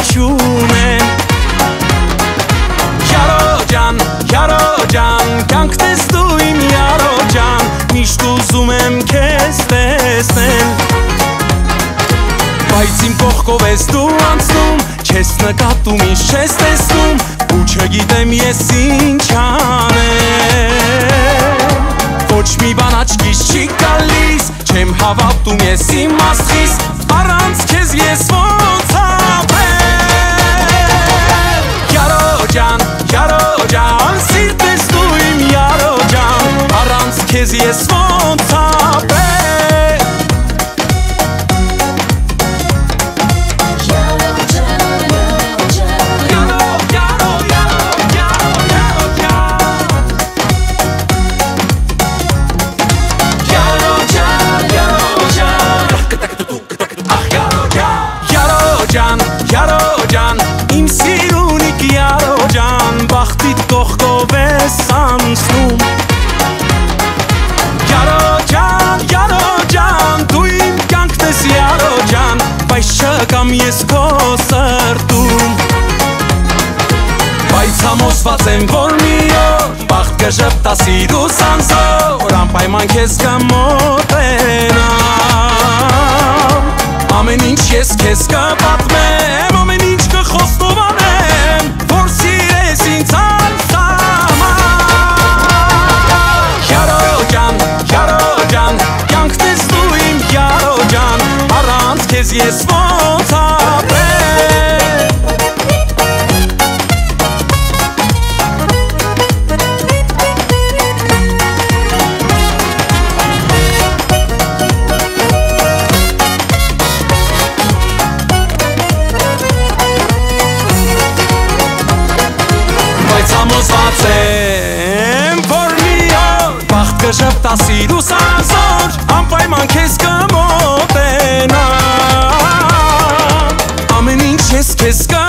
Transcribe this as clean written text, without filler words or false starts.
ողջում եմ Յարո ջան, կյանքն ես դու իմ յարո ջան Միշտ ուզում եմ քեզ տեսնել Բայց իմ կողքով ես դու անցնում Չես նկատում, ինչ չես տեսնում Ու չգիտեմ ես ինչ անեմ Ոչ մի բան աչքիս չի գալիս Չեմ հավատում ես իմ աստղիս Առանց քեզ ես ոնց ապրեմ Յարո ջան, սիրտ ես դու իմ յարո ջան Առանց քեզ ես ոնց ապրեմ Յարո ջան, իմ սիրունիկ յարո ջան Բախտիդ կողքով ես անցնում Յարո ջան, դու իմ կյանքն ես յարո ջան Բայց չկամ ես քո սրտում Բայց համոզված եմ, որ մի օր Բախտ կժպտա սիրուս անզոր Անպայման քեզ կմոտենամ Ամեն ինչ ես քեզ կպատմեմ Ամեն ինչ կխոստովանեմ Որ սիրես ինձ անսահման Յարո ջան, կյանքն ես դու իմ յարո ջան Առանց քեզ ես ոնց ապրեմ Համոզված եմ, որ մի օր Բախտ կժպտա սիրուս անզոր Անպայման քեզ կմոտենամ Ամեն ինչ ես քեզ